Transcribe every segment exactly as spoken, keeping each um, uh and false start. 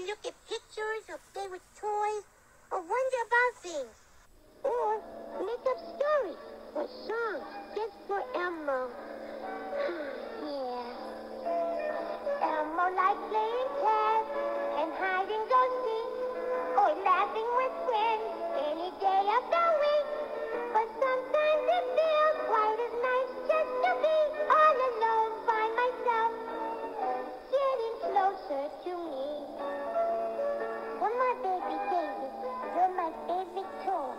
can look at pictures or play with toys or wonder about things. Or make up stories or songs just for Elmo. Yeah. Elmo likes playing tag and hide and go seek or laughing with friends any day of the week. But sometimes it feels quite as nice just to be all alone by myself, getting closer to me. Come on, baby David, you're my favorite toy.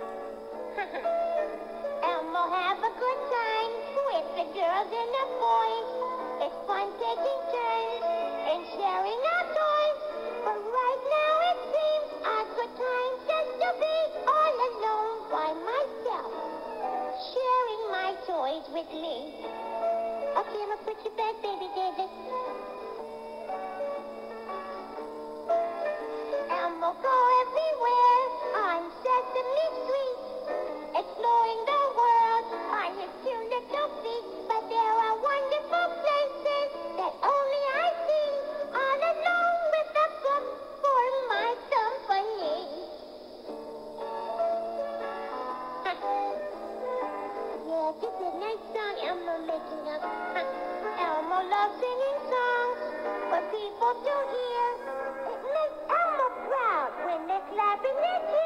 Elmo, have a good time with the girls and the boys. It's fun taking turns and sharing our toys. But right now it seems a good time just to be all alone by myself, sharing my toys with me. Okay, I'm gonna put you back, baby David. Elmo, go everywhere on Sesame Street, exploring the world on his cute little feet. But there are wonderful places that only I see, all alone with a book for my company. Yeah, this is a nice song Elmo making up. Elmo loves singing songs for people to hear. It makes Elmo proud when they're clapping their cheers.